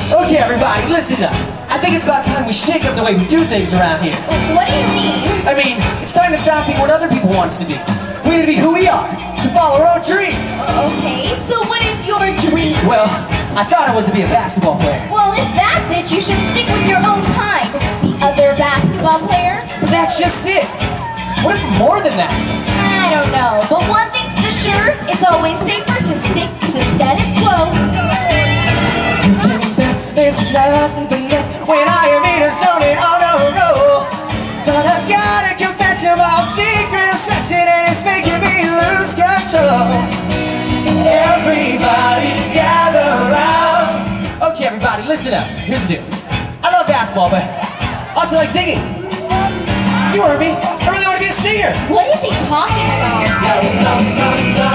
Okay, everybody, listen up. I think it's about time we shake up the way we do things around here. What do you mean? I mean, it's time to stop being what other people want us to be. We need to be who we are, to follow our own dreams. Okay, so what is your dream? Well, I thought it was to be a basketball player. Well, if that's it, you should stick with your own kind. The other basketball players? But that's just it. What if more than that? I don't know, but one thing's for sure, it's always safer to stick to the status quo. There's nothing but net when I am in a zone and oh no. But I've got a confession about secret obsession and it's making me lose control. Everybody gather around. Okay, everybody, listen up. Here's the deal. I love basketball, but I also like singing. You heard me. I really want to be a singer. What is he talking about? No.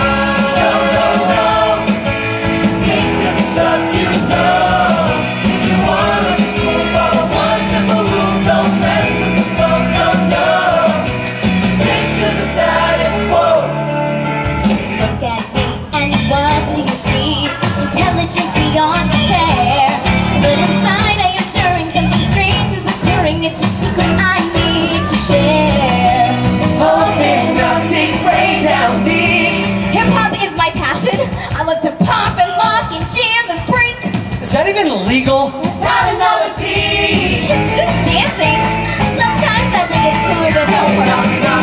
Stick to the stuff you know. If you wanna be cool, follow one simple rule. Don't mess with the flow, no. Stick to the status quo. Look at me and what do you see? Intelligence beyond compare. But inside I am stirring something strange is occurring. It's a secret I need to share. Open up deep, way down deep. Hip-hop is my passion. I love to pop and lock and jam and break. Is that even legal? Not another piece. It's just dancing. Sometimes I think it's cooler than homework.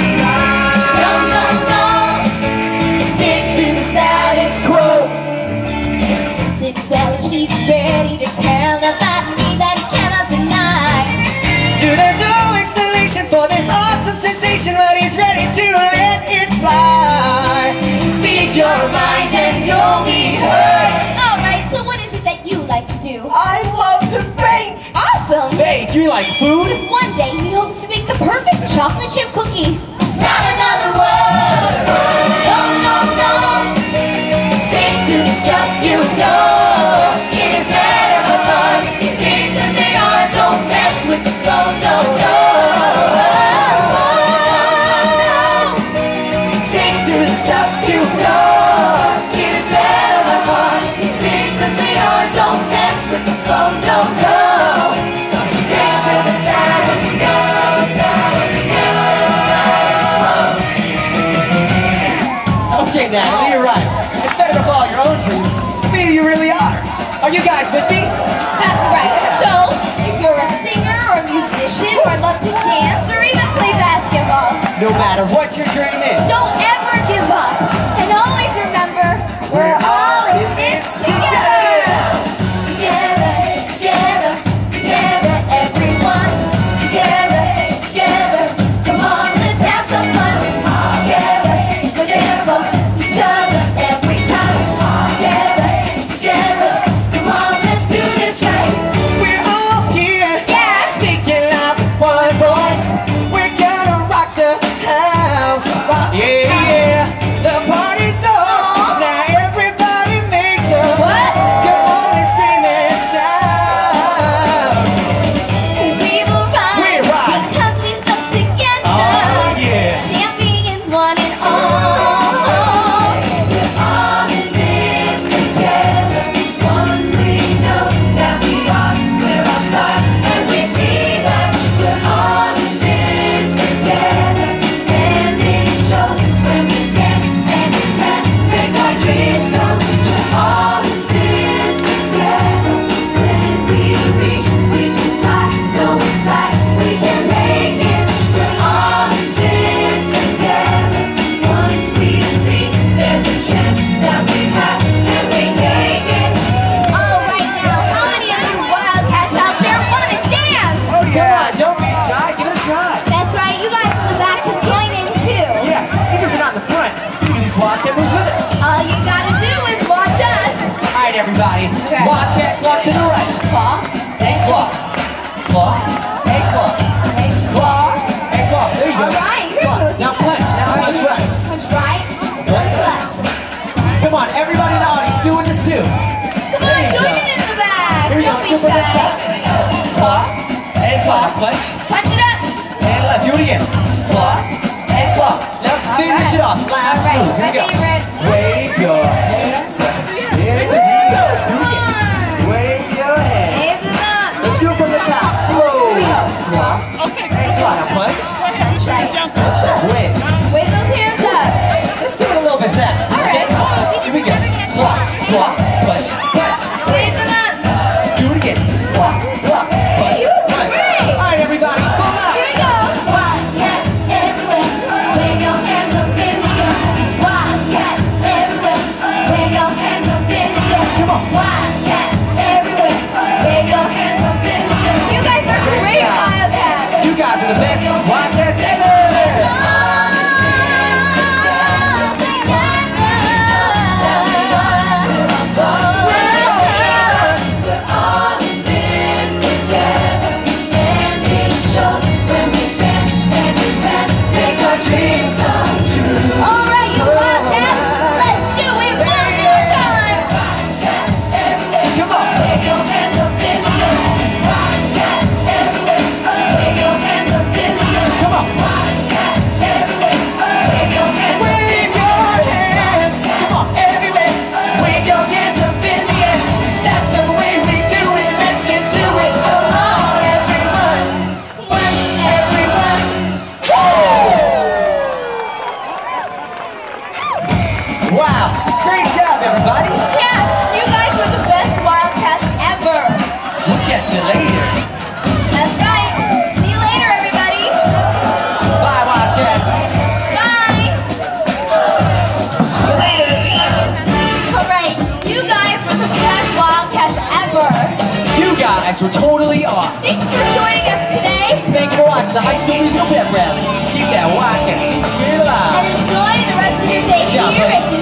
No. Stick to the status quo. Listen, well, he's ready to tell about me that he cannot deny. Dude, there's no explanation for this awesome sensation, but he's ready to let it fly. Speak your mind and you'll be heard. Alright, so what is it that you like to do? I love to bake. Awesome! Bake? You like food? One day he hopes to make the perfect chocolate chip cookie. Not another word. No. Stick to the stuff you know. It is better for fun to get things as they are. Don't mess with the flow, no. Stick to the stuff you know. It is better for fun to get things as they are. Don't mess with the flow, no. Stick to the status quo. Okay, Natalie, you're right. It's better to follow your own dreams. Maybe you really are. Are you guys with me? That's right. So, if you're a singer or a musician or love to dance or even play basketball, No matter what your dream is, don't ever give up. And always remember, we're all in this together. Together, everyone. Together. Come on, let's have some fun. Together, we're there for each other every time. Together, come on, let's do this right. we're all here. Yeah. Speaking out with one voice. We're gonna rock the house. Yeah. The party's on. Now everybody make some What? noise. Come on and scream and shout. We will ride. We ride. Because we stuck together. Oh, yeah. Champions one and all. We're all in this together. Once we know that we are, we're all stars, and we see that we're all in this together. And it shows when we stand and we can make our dreams come true. We're all in this together. When we reach, we can fly. Know inside we can make it. We're all in this together. Once we see there's a chance that we have, and we take it. All right now, how many of you wildcats out there want to dance? Come on, don't be shy. Give it a try. That's right, you guys in the back can join in too. Yeah, even if you're not in the front, you can just walk in with us. All you gotta do is watch us. All right, everybody. Okay. Wildcat clock to the right. Claw, And clock. Clock. And clock. okay, claw. And clock. There you go. All right, you're Clock. looking Now good. punch. Now All punch right. Punch right, punch left. Come on, everybody in the audience, doing this too. Come There on, you join go. in the back. Here we go. Don't be Super good shy. side. Clock. And clock. Punch. Punch it up. And left. Do it again. Clock. And clock. Now let's finish it off. Last All right, move. Here my we go. favorite. Wave your hands up. Here we go. Do it again. Wave your hands. are the best Wildcats ever! Wow, great job, everybody. Yeah, you guys were the best Wildcats ever. We'll catch you later. That's right. See you later, everybody. Bye, Wildcats. Bye. See you later. All right, you guys were the best Wildcats ever. You guys were totally awesome. Thanks for joining us today. Thank you for watching the High School Musical Pep Rally. Keep that Wildcat team spirit alive. And enjoy the rest of your day Good job, here buddy. at